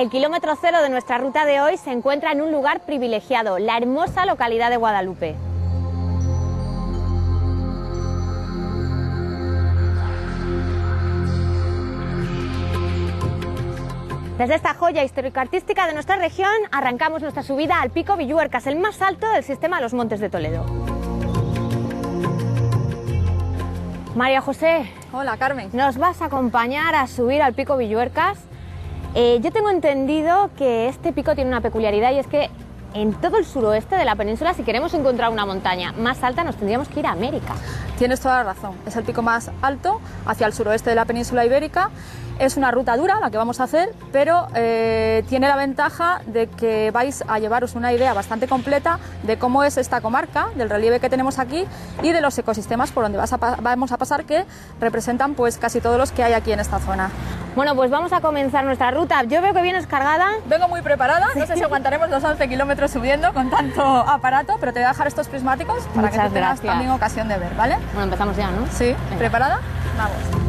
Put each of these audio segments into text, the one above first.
El kilómetro cero de nuestra ruta de hoy se encuentra en un lugar privilegiado, la hermosa localidad de Guadalupe. Desde esta joya histórico-artística de nuestra región arrancamos nuestra subida al Pico Villuercas, el más alto del sistema de los Montes de Toledo. María José. Hola, Carmen. Nos vas a acompañar a subir al Pico Villuercas. Yo tengo entendido que este pico tiene una peculiaridad y es que en todo el suroeste de la península, si queremos encontrar una montaña más alta, nos tendríamos que ir a América. Tienes toda la razón. Es el pico más alto hacia el suroeste de la península ibérica. Es una ruta dura la que vamos a hacer, pero tiene la ventaja de que vais a llevaros una idea bastante completa de cómo es esta comarca, del relieve que tenemos aquí y de los ecosistemas por donde vamos a pasar, que representan pues casi todos los que hay aquí en esta zona. Bueno, pues vamos a comenzar nuestra ruta. Yo veo que vienes cargada. Vengo muy preparada, no sé si aguantaremos los 11 kilómetros subiendo con tanto aparato, pero te voy a dejar estos prismáticos para que tú tengas también ocasión de ver, ¿vale? Bueno, empezamos ya, ¿no? Sí. Venga. ¿Preparada? Vamos.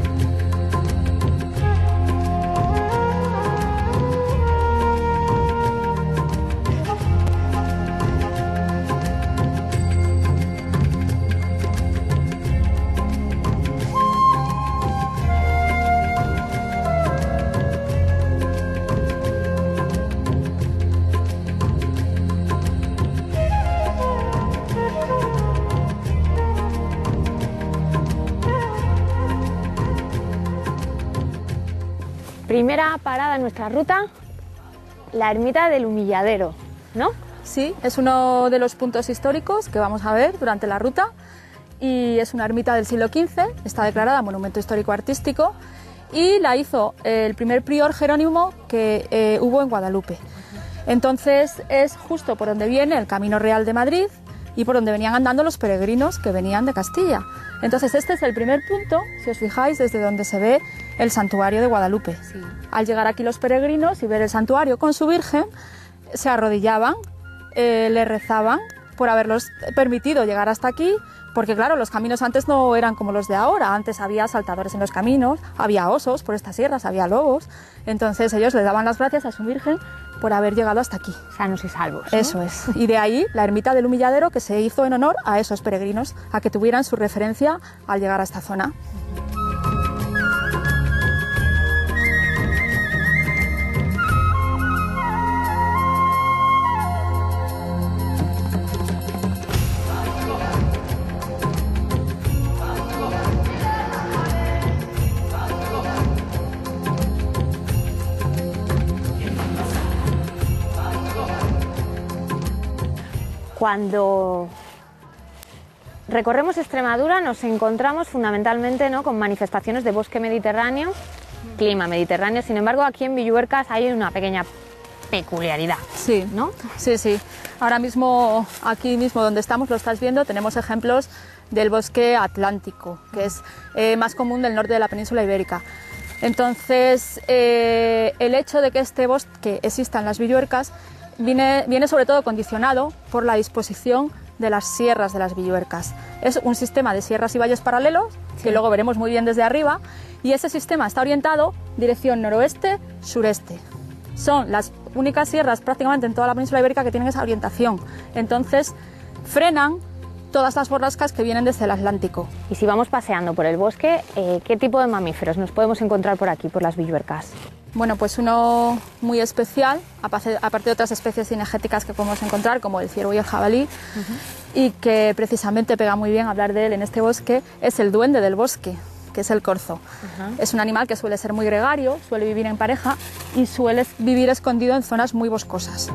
Primera parada en nuestra ruta, la ermita del Humilladero, ¿no? Sí, es uno de los puntos históricos que vamos a ver durante la ruta y es una ermita del siglo XV, está declarada Monumento Histórico Artístico y la hizo el primer prior Jerónimo que hubo en Guadalupe. Entonces es justo por donde viene el Camino Real de Madrid y por donde venían andando los peregrinos que venían de Castilla. Entonces este es el primer punto, si os fijáis, desde donde se ve el santuario de Guadalupe. Sí. Al llegar aquí los peregrinos y ver el santuario con su Virgen, se arrodillaban, le rezaban por haberlos permitido llegar hasta aquí, porque claro, los caminos antes no eran como los de ahora, antes había saltadores en los caminos, había osos por estas sierras, había lobos, entonces ellos le daban las gracias a su Virgen por haber llegado hasta aquí. Sanos y salvos, ¿no? Eso es. Y de ahí la ermita del Humilladero, que se hizo en honor a esos peregrinos, a que tuvieran su referencia al llegar a esta zona. Cuando recorremos Extremadura nos encontramos fundamentalmente, ¿no?, con manifestaciones de bosque mediterráneo, clima mediterráneo. Sin embargo, aquí en Villuercas hay una pequeña peculiaridad. Sí, ¿no? Sí, sí. Ahora mismo, aquí mismo donde estamos, lo estás viendo, tenemos ejemplos del bosque atlántico, que es más común del norte de la península ibérica. Entonces, el hecho de que este bosque exista en las Villuercas viene sobre todo condicionado por la disposición de las sierras de las Villuercas. Es un sistema de sierras y valles paralelos, que luego veremos muy bien desde arriba, y ese sistema está orientado dirección noroeste-sureste. Son las únicas sierras prácticamente en toda la península ibérica que tienen esa orientación. Entonces, frenan todas las borrascas que vienen desde el Atlántico. Y si vamos paseando por el bosque, ¿qué tipo de mamíferos nos podemos encontrar por aquí, por las Villuercas? Bueno, pues uno muy especial, aparte de otras especies cinegéticas que podemos encontrar, como el ciervo y el jabalí, y que precisamente pega muy bien hablar de él en este bosque, es el duende del bosque, que es el corzo. Es un animal que suele ser muy gregario, suele vivir en pareja y suele vivir escondido en zonas muy boscosas.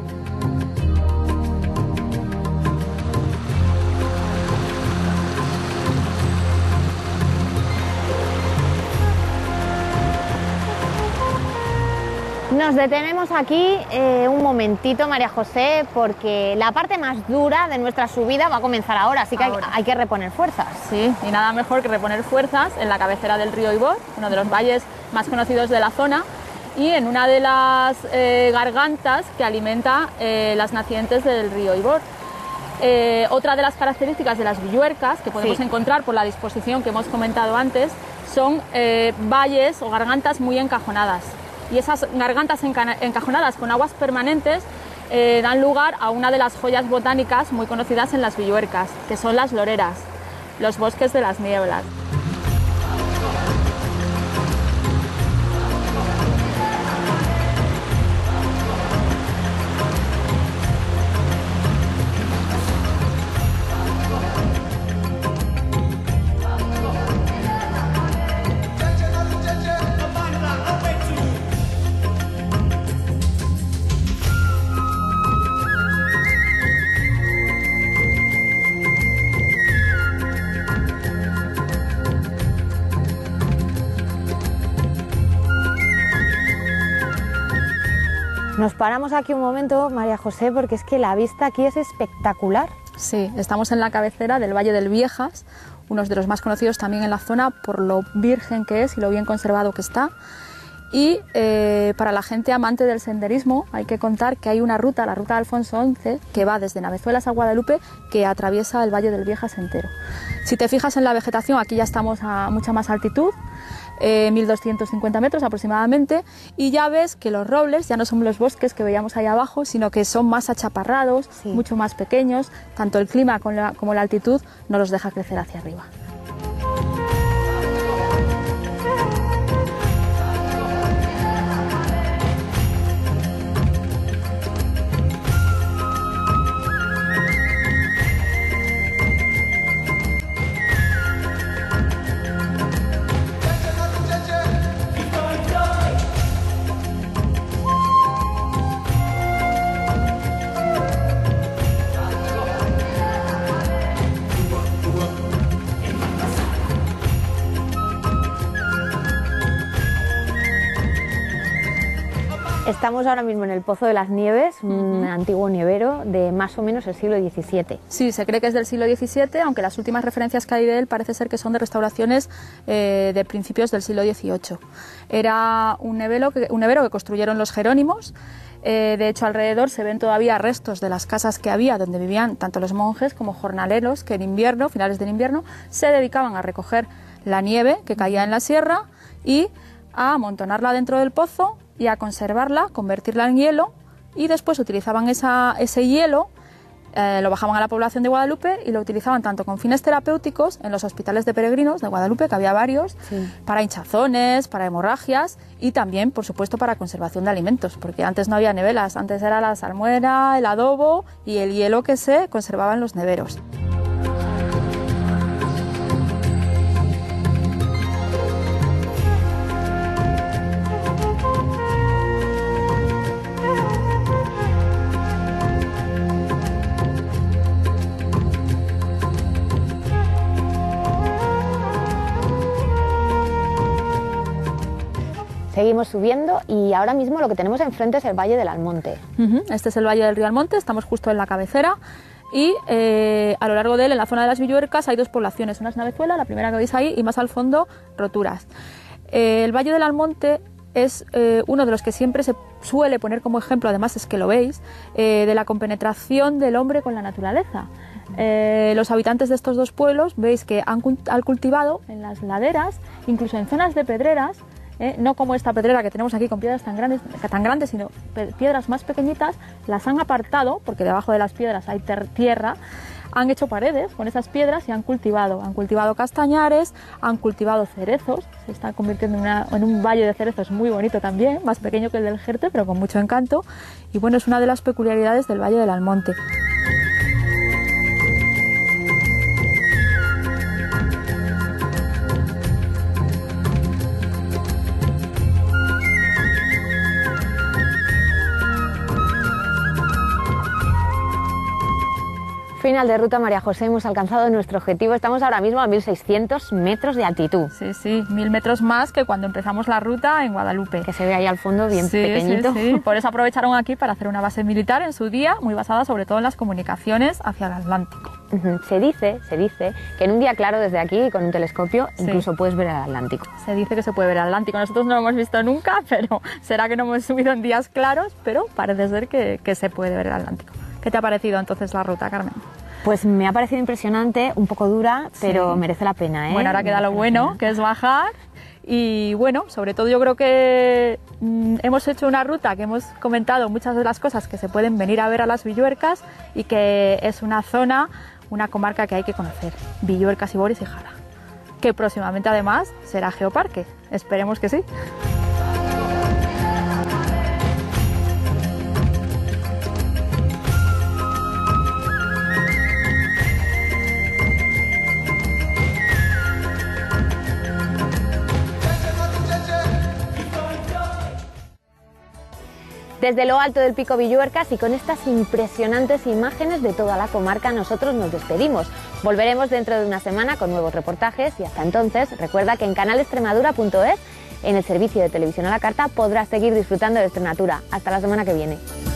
Nos detenemos aquí un momentito, María José, porque la parte más dura de nuestra subida va a comenzar ahora, así que hay que reponer fuerzas. Sí, y nada mejor que reponer fuerzas en la cabecera del río Ibor, uno de los valles más conocidos de la zona, y en una de las gargantas que alimenta las nacientes del río Ibor. Otra de las características de las Villuercas que podemos encontrar por la disposición que hemos comentado antes son valles o gargantas muy encajonadas. y esas gargantas encajonadas con aguas permanentes dan lugar a una de las joyas botánicas muy conocidas en las Villuercas, que son las loreras, los bosques de las nieblas. Nos paramos aquí un momento, María José, porque es que la vista aquí es espectacular. Sí, estamos en la cabecera del Valle del Viejas, uno de los más conocidos también en la zona por lo virgen que es y lo bien conservado que está. Y para la gente amante del senderismo hay que contar que hay una ruta, la ruta de Alfonso XI, que va desde Navezuelas a Guadalupe, que atraviesa el Valle del Viejas entero. Si te fijas en la vegetación, aquí ya estamos a mucha más altitud, 1250 metros aproximadamente, y ya ves que los robles ya no son los bosques que veíamos ahí abajo, sino que son más achaparrados, sí, mucho más pequeños. Tanto el clima como la altitud no los deja crecer hacia arriba. Estamos ahora mismo en el Pozo de las Nieves, un antiguo nievero de más o menos el siglo XVII. Sí, se cree que es del siglo XVII, aunque las últimas referencias que hay de él parece ser que son de restauraciones de principios del siglo XVIII. Era un nevero que construyeron los jerónimos. De hecho, alrededor se ven todavía restos de las casas que había donde vivían tanto los monjes como jornaleros que en invierno, finales del invierno, se dedicaban a recoger la nieve que caía en la sierra y a amontonarla dentro del pozo y a conservarla, convertirla en hielo, y después utilizaban ese hielo, lo bajaban a la población de Guadalupe y lo utilizaban tanto con fines terapéuticos en los hospitales de peregrinos de Guadalupe, que había varios, sí, para hinchazones, para hemorragias y también, por supuesto, para conservación de alimentos, porque antes no había nevelas, antes era la salmuera, el adobo y el hielo que se conservaba en los neveros. Seguimos subiendo y ahora mismo lo que tenemos enfrente es el Valle del Almonte. Este es el Valle del Río Almonte, estamos justo en la cabecera y a lo largo de él, en la zona de las Villuercas, hay dos poblaciones, una es Navezuela, la primera que veis ahí, y más al fondo, Roturas. El Valle del Almonte es uno de los que siempre se suele poner como ejemplo, además es que lo veis, de la compenetración del hombre con la naturaleza. Los habitantes de estos dos pueblos veis que han cultivado en las laderas, incluso en zonas de pedreras, no como esta pedrera que tenemos aquí con piedras tan grandes, sino piedras más pequeñitas, las han apartado, porque debajo de las piedras hay tierra, han hecho paredes con esas piedras y han cultivado castañares, han cultivado cerezos, se está convirtiendo en un valle de cerezos muy bonito también, más pequeño que el del Jerte, pero con mucho encanto, y bueno, es una de las peculiaridades del Valle del Almonte. Final de ruta, María José, hemos alcanzado nuestro objetivo. Estamos ahora mismo a 1600 metros de altitud. Sí, 1000 metros más que cuando empezamos la ruta en Guadalupe. Que se ve ahí al fondo bien pequeñito. Sí. Por eso aprovecharon aquí para hacer una base militar en su día, muy basada sobre todo en las comunicaciones hacia el Atlántico. Se dice que en un día claro desde aquí, con un telescopio, incluso puedes ver el Atlántico. Se dice que se puede ver el Atlántico. Nosotros no lo hemos visto nunca, pero será que no hemos subido en días claros, pero parece ser que se puede ver el Atlántico. ¿Qué te ha parecido entonces la ruta, Carmen? Pues me ha parecido impresionante, un poco dura, pero merece la pena, ¿eh? Bueno, ahora queda lo bueno, que es bajar Y bueno, sobre todo yo creo que hemos hecho una ruta que hemos comentado muchas de las cosas que se pueden venir a ver a las Villuercas y que es una zona, una comarca que hay que conocer, Villuercas, Ibores y Jara, que próximamente además será geoparque, esperemos que sí. Desde lo alto del Pico Villuercas y con estas impresionantes imágenes de toda la comarca, nosotros nos despedimos. Volveremos dentro de una semana con nuevos reportajes y hasta entonces recuerda que en canalextremadura.es, en el servicio de televisión a la carta, podrás seguir disfrutando de Extrenatura. Hasta la semana que viene.